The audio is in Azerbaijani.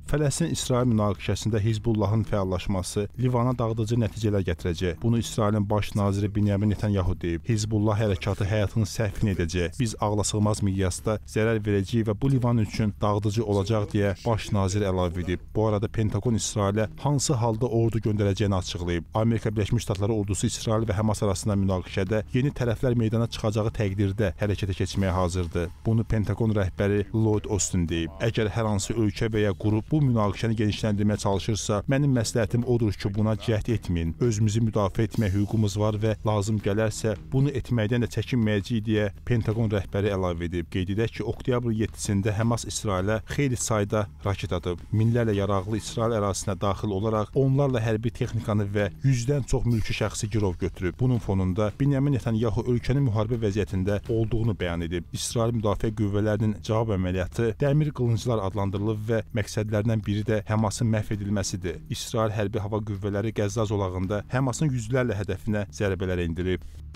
Fələstin-İsrail münaqişəsində Hizbullahın fəallaşması Livana dağıdıcı nəticələr gətirəcək. Bunu İsrailin baş naziri Benyamin Netanyahu deyib. Hizbullah hərəkatı həyatını səhvin edəcək. Biz ağlasığmaz miqyasda zərər verəcəyik və bu Livan üçün dağıdıcı olacaq deyə baş nazir əlavə edib. Bu arada Pentagon İsrailə hansı halda ordu göndərəcəyini açıqlayıb. Amerika Birləşmiş Ştatları ordusu İsrail və Həmas arasında münaqişədə yeni tərəflər meydana çıxacağı təqdirdə hərəkətə keçməyə hazırdır. Bunu Pentagon rəhbəri Lloyd Austin deyib. Əgər hər hansı ölkə və ya qrup bu münaqişəni genişləndirməyə çalışırsa, mənim məsləhətim odur ki, buna cəhd etməyin. Özümüzü müdafiə etmək hüququmuz var və lazım gələrsə, bunu etməkdən də çəkinməyəcəyik deyə Pentagon rəhbəri əlavə edib. Qeyd edək ki, oktyabrın 7-sində Həmas İsrailə xeyli sayda raket atıb. Minlərlə yaraqlı İsrail ərazisinə daxil olaraq onlarla hərbi texnikanı və 100-dən çox mülki şəxsi girov götürüb. Bunun fonunda Benyamin Netanyahu ölkənin müharibə vəziyyətində olduğunu bəyan edib. İsrail Müdafiə Qüvvələrinin cavab əməliyyatı Dəmir Qılınclar adlandırılıb və məqsədlərindən biri də Həmasın məhv edilməsidir. İsrail hərbi hava qüvvələri Qəzza zolağında Həmasın yüzlərlə hədəfinə zərbələr endirib.